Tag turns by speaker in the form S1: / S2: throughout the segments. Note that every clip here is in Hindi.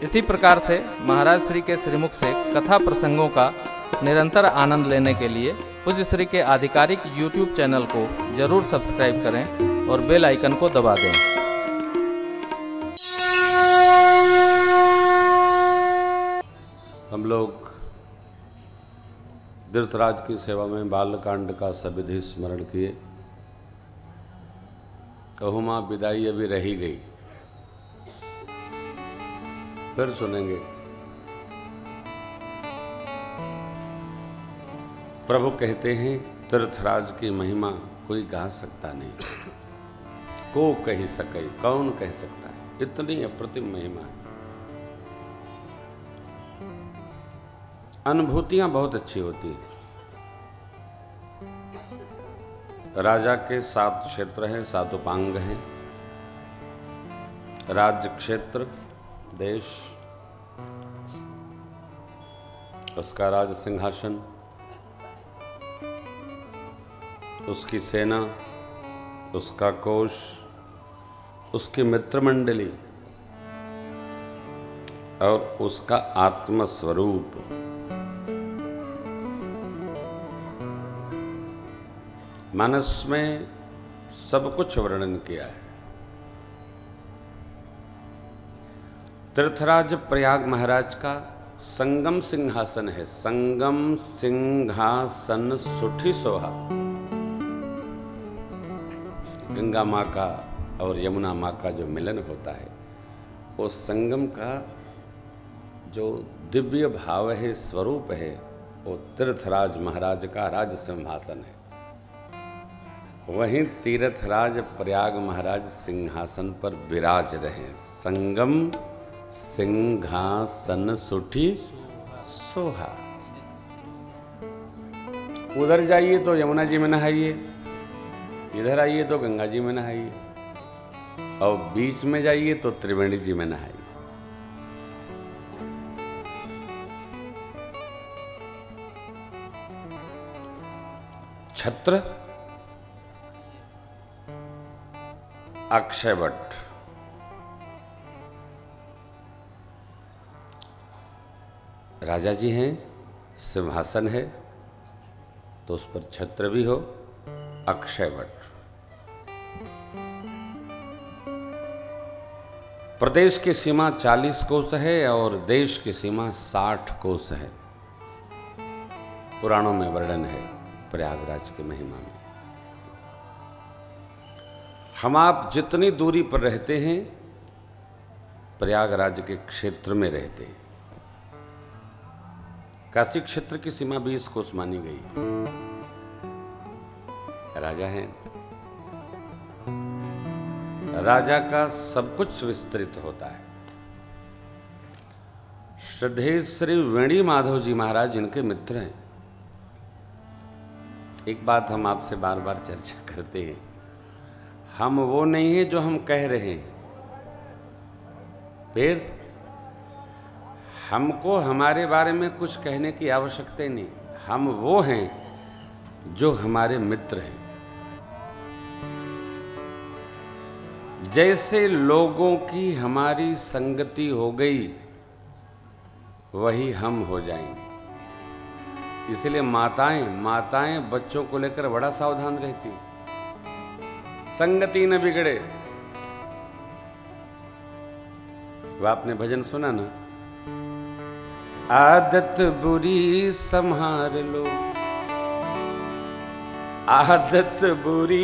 S1: इसी प्रकार से महाराज श्री के श्रीमुख से कथा प्रसंगों का निरंतर आनंद लेने के लिए पूज्य श्री के आधिकारिक YouTube चैनल को जरूर सब्सक्राइब करें और बेल आइकन को दबा दें।
S2: हम लोग धृतराज की सेवा में बालकांड का सविधि स्मरण किए। कहूँ विदाई अभी रही गई, फिर सुनेंगे। प्रभु कहते हैं धृतराज की महिमा कोई गा सकता नहीं, को कह सके, कौन कह सकता है, इतनी अप्रतिम महिमा है। अनुभूतियां बहुत अच्छी होती हैं। राजा के 7 क्षेत्र हैं, 7 उपांग हैं। राज्य क्षेत्र, देश, उसका राज सिंहासन, उसकी सेना, उसका कोश, उसकी मित्रमंडली और उसका आत्मस्वरूप। मानस में सब कुछ वर्णन किया है। धृतराज प्रयाग महाराज का संगम सिंहासन है। संगम सिंहासन सुठी सोहा। गंगा माँ का और यमुना माँ का जो मिलन होता है, वो संगम का जो दिव्य भाव है, स्वरूप है, वो तीर्थराज महाराज का राज सिंहासन है। वहीं तीर्थराज प्रयाग महाराज सिंहासन पर विराज रहे। संगम सिंहासन सुठी सोहा। उधर जाइए तो यमुना जी में नहाइए, इधर आइए तो गंगा जी में नहाइए, और बीच में जाइए तो त्रिवेणी जी में नहाइए। छत्र अक्षयवट, राजा जी हैं, सिंहासन है तो उस पर छत्र भी हो, अक्षयवट। प्रदेश की सीमा 40 कोस है और देश की सीमा 60 कोस है। पुराणों में वर्णन है प्रयागराज की महिमा में। हम आप जितनी दूरी पर रहते हैं, प्रयागराज के क्षेत्र में रहते हैं। काशी क्षेत्र की सीमा 20 कोस मानी गई। राजा हैं, राजा का सब कुछ विस्तृत होता है। श्रद्धेय श्री वेणी माधव जी महाराज इनके मित्र हैं। एक बात हम आपसे बार बार चर्चा करते हैं, हम वो नहीं है जो हम कह रहे हैं। फिर हमको हमारे बारे में कुछ कहने की आवश्यकता नहीं। हम वो हैं जो हमारे मित्र हैं। जैसे लोगों की हमारी संगति हो गई, वही हम हो जाएंगे। इसलिए माताएं बच्चों को लेकर बड़ा सावधान रहती हैं। संगति न बिगड़े। वो आपने भजन सुना ना, आदत बुरी संभाल लो, आदत बुरी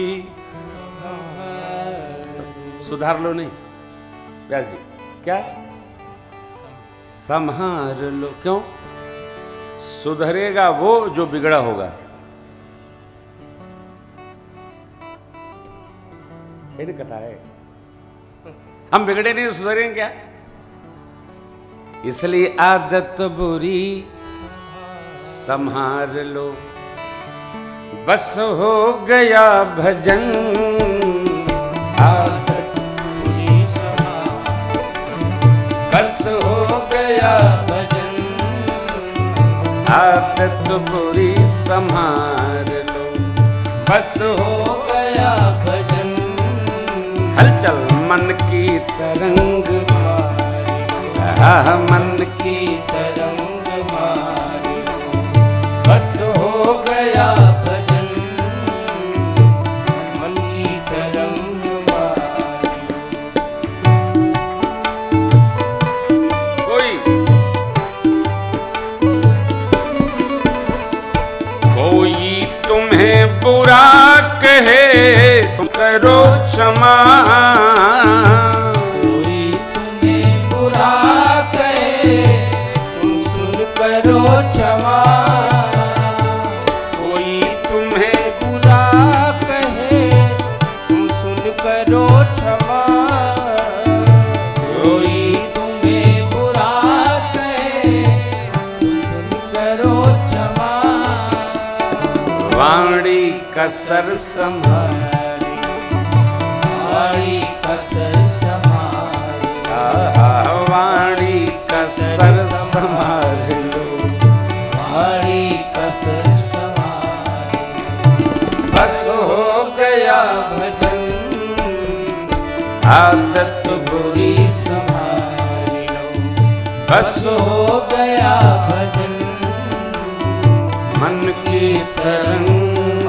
S2: सुधार लो। नहीं प्यार जी, क्या संभाल लो? क्यों? सुधरेगा वो जो बिगड़ा होगा। ये कथा है। हम बिगड़े नहीं, सुधरेंगे क्या? इसलिए आदत बुरी संभाल लो, बस हो गया भजन। आदत बुरी संभाल, बस हो गया भजन। आदत बुरी संभाल लो, बस हो गया भजन। हलचल मन की तरंग मन की
S3: तरंग मारी बस हो गया भजन, मन की तरंग मारी।
S2: कोई तुम्हें बुरा कहे तो करो क्षमा,
S3: कोई तुम्हें बुरा कहे तुम सुन करो क्षमा, कोई तुम्हें बुरा कहे तुम सुन करो क्षमा, कोई तुम्हें बुरा कहे तुम सुन करो क्षमा।
S2: वाणी कसर
S3: संभारी वाणी कसर संभारी,
S2: वाणी कसर संभाल लो,
S3: वाणी कसर संभारी बस हो गया भजन,
S2: आदत
S3: बुरी संभारी लो बस हो गया भजन,
S2: मन की तरंग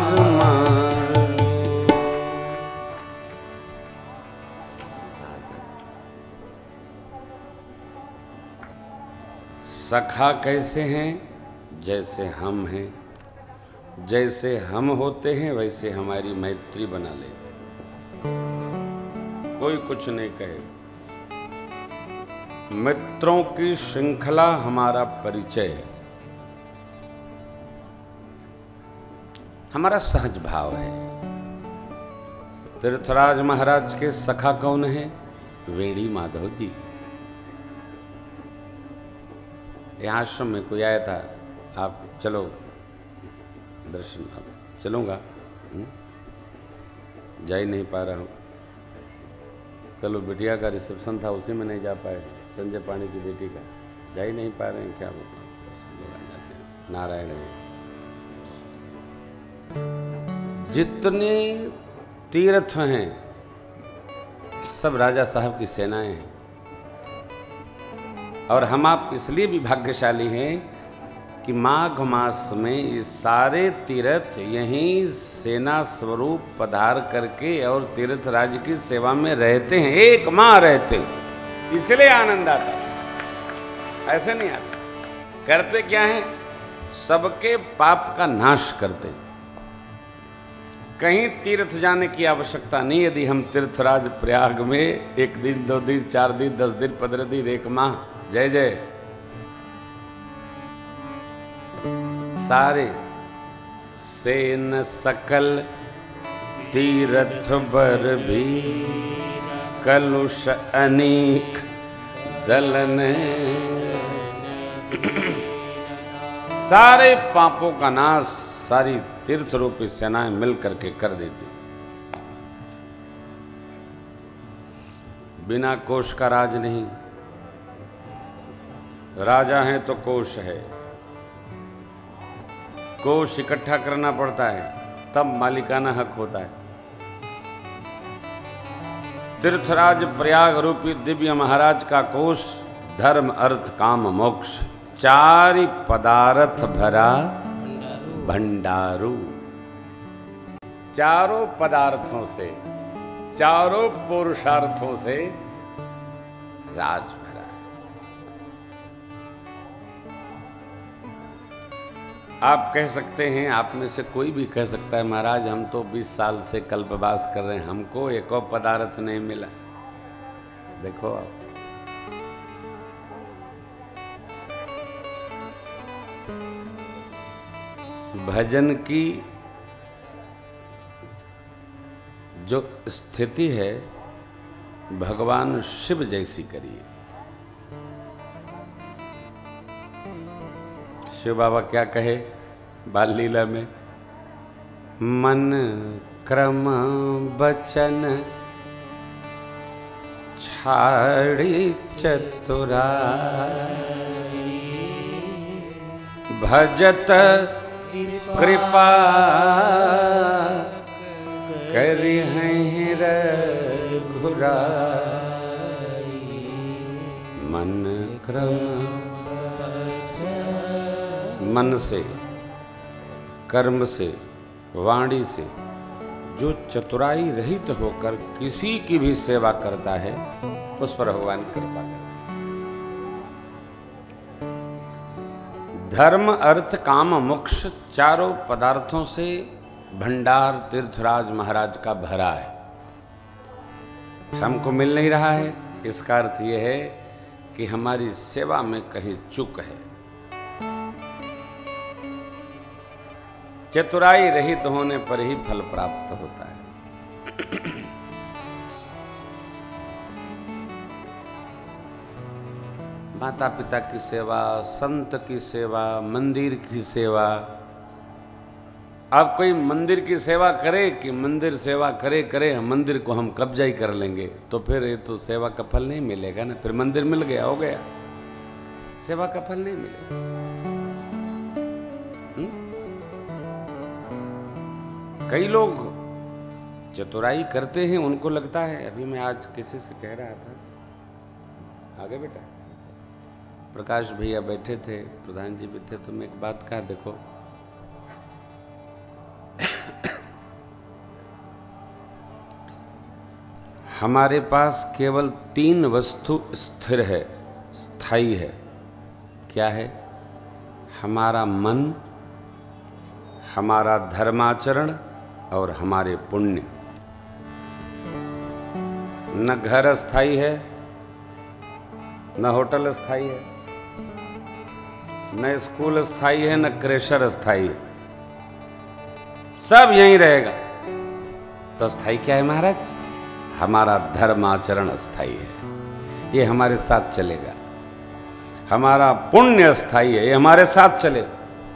S2: सखा कैसे हैं? जैसे हम हैं, जैसे हम होते हैं वैसे हमारी मैत्री बना ले, कोई कुछ नहीं कहे। मित्रों की श्रृंखला हमारा परिचय है, हमारा सहज भाव है। तीर्थराज महाराज के सखा कौन है? वेणी माधव जी। यहाँ आश्रम में कोई आया था, आप चलो दर्शन, आप चलूँगा, जा ही नहीं पा रहा हूँ। कल बिटिया का रिसेप्शन था, उसी में नहीं जा पाए, संजय पाणी की बेटी का, जा ही नहीं पा रहे हैं, क्या बताऊँ, लोग आ जाते हैं। नारायण है। जितने तीर्थ हैं सब राजा साहब की सेनाएं हैं, और हम आप इसलिए भी भाग्यशाली हैं कि माघ मास में ये सारे तीर्थ यहीं सेना स्वरूप पधार करके और तीर्थ राज्य की सेवा में रहते हैं, एक माह रहते हैं, इसलिए आनंद आता है, ऐसे नहीं आता। करते क्या है? सबके पाप का नाश करते। कहीं तीर्थ जाने की आवश्यकता नहीं। यदि हम तीर्थराज प्रयाग में 1 दिन 2 दिन 4 दिन 10 दिन 15 दिन 1 माह, जय जय, सारे सेन सकल तीर्थ बर भी कलुष अनेक दलन, सारे पापों का नाश सारी तीर्थ रूपी सेनाएं मिल करके कर देती। बिना कोष का राज नहीं, राजा है तो कोष है, कोष इकट्ठा करना पड़ता है, तब मालिकाना हक होता है। तीर्थराज प्रयाग रूपी दिव्य महाराज का कोष धर्म अर्थ काम मोक्ष 4 पदार्थ भरा भंडारू। चारों पदार्थों से, चारों पुरुषार्थों से राज भरा है। आप कह सकते हैं, आप में से कोई भी कह सकता है, महाराज हम तो 20 साल से कल्पवास कर रहे हैं, हमको एक और पदार्थ नहीं मिला। देखो आप, भजन की जो स्थिति है भगवान शिव जैसी करिए। शिव बाबा क्या कहे बाल लीला में? मन क्रम बचन छाड़ी चतुराई, भजत कृपा करि हैं रघुराई। मन क्रम। मन से, कर्म से, वाणी से जो चतुराई रहित होकर किसी की भी सेवा करता है उस पर भगवान कृपा करते। धर्म अर्थ काम मोक्ष चारों पदार्थों से भंडार तीर्थराज महाराज का भरा है, हमको मिल नहीं रहा है। इसका अर्थ यह है कि हमारी सेवा में कहीं चूक है। चतुराई रहित होने पर ही फल प्राप्त होता है। माता पिता की सेवा, संत की सेवा, मंदिर की सेवा। अब कोई मंदिर की सेवा करे कि मंदिर सेवा करे करे मंदिर को हम कब्जा ही कर लेंगे, तो फिर ये तो सेवा का फल नहीं मिलेगा ना। फिर मंदिर मिल गया हो गया, सेवा का फल नहीं मिलेगा। कई लोग चतुराई करते हैं, उनको लगता है, अभी मैं आज किसी से कह रहा था, आगे बेटा प्रकाश भैया बैठे थे, प्रधान जी भी थे, तो मैं एक बात कहा, देखो हमारे पास केवल 3 वस्तु स्थिर है, स्थायी है। क्या है? हमारा मन, हमारा धर्माचरण और हमारे पुण्य। न घर स्थायी है, न होटल स्थायी है, न स्कूल स्थायी है, न क्रेशर स्थायी है, सब यहीं रहेगा। तो स्थायी क्या है महाराज? हमारा धर्माचरण स्थायी है, ये हमारे साथ चलेगा। हमारा पुण्य स्थायी है, ये हमारे साथ चलेगा।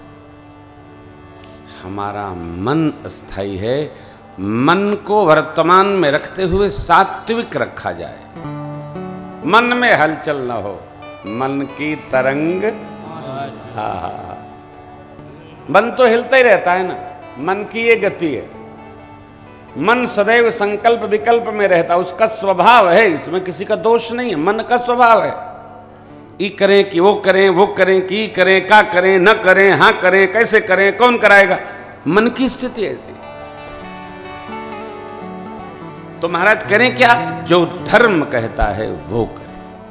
S2: हमारा मन स्थायी है, मन को वर्तमान में रखते हुए सात्विक रखा जाए, मन में हलचल न हो, मन की तरंग। हाँ, मन तो हिलता ही रहता है ना, मन की ये गति है। मन सदैव संकल्प विकल्प में रहता, उसका स्वभाव है, इसमें किसी का दोष नहीं है, मन का स्वभाव है। ई करें कि वो करें, वो करें कि करें, का करें, न करें, हाँ करें, कैसे करें, कौन कराएगा, मन की स्थिति ऐसी। तो महाराज करें क्या? जो धर्म कहता है वो करें।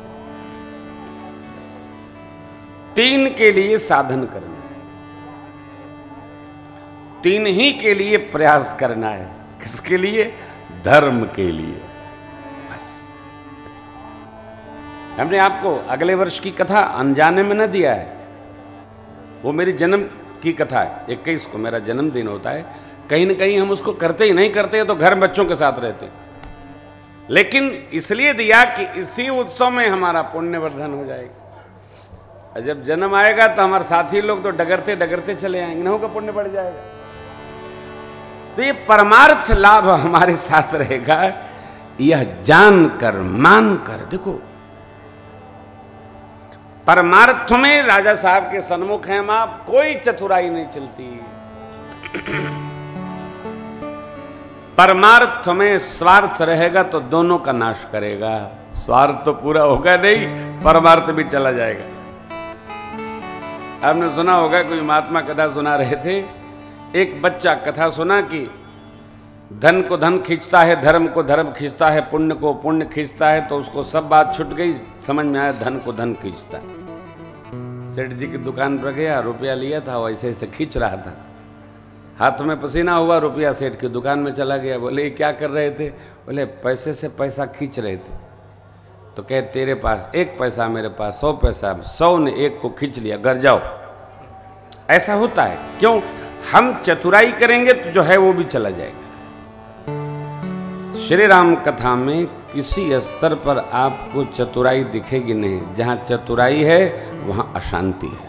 S2: 3 के लिए साधन करना है, 3 ही के लिए प्रयास करना है। किसके लिए? धर्म के लिए। बस हमने आपको अगले वर्ष की कथा अनजाने में न दिया है, वो मेरी जन्म की कथा है। 21 को मेरा जन्मदिन होता है, कहीं न कहीं हम उसको करते ही नहीं करते तो घर में बच्चों के साथ रहते, लेकिन इसलिए दिया कि इसी उत्सव में हमारा पुण्यवर्धन हो जाएगा। और जब जन्म आएगा तो हमारे साथी लोग तो डगरते डगरते चले आएंगे, इन्हों का पुण्य बढ़ जाएगा। तो ये परमार्थ लाभ हमारे साथ रहेगा, यह जानकर मानकर। देखो परमार्थ में राजा साहब के सन्मुख हैं आप, कोई चतुराई नहीं चलती। परमार्थ में स्वार्थ रहेगा तो दोनों का नाश करेगा। स्वार्थ तो पूरा होगा नहीं, परमार्थ भी चला जाएगा। आपने सुना होगा, कोई महात्मा कथा सुना रहे थे, एक बच्चा कथा सुना कि धन को धन खींचता है, धर्म को धर्म खींचता है, पुण्य को पुण्य खींचता है। तो उसको सब बात छूट गई, समझ में आया धन को धन खींचता है। सेठ जी की दुकान पर गया, रुपया लिया था, वो ऐसे ऐसे खींच रहा था, हाथ में पसीना हुआ, रुपया सेठ की दुकान में चला गया। बोले क्या कर रहे थे? बोले पैसे से पैसा खींच रहे थे। तो कहे तेरे पास 1 पैसा, मेरे पास 100 पैसा, 100 ने 1 को खींच लिया, घर जाओ। ऐसा होता है। क्यों? हम चतुराई करेंगे तो जो है वो भी चला जाएगा। श्री राम कथा में किसी स्तर पर आपको चतुराई दिखेगी नहीं, जहां चतुराई है वहां अशांति है।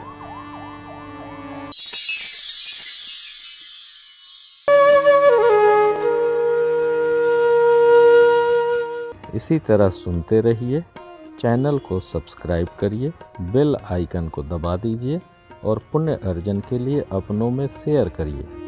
S1: इसी तरह सुनते रहिए, चैनल को सब्सक्राइब करिए, बेल आइकन को दबा दीजिए और पुण्य अर्जन के लिए अपनों में शेयर करिए।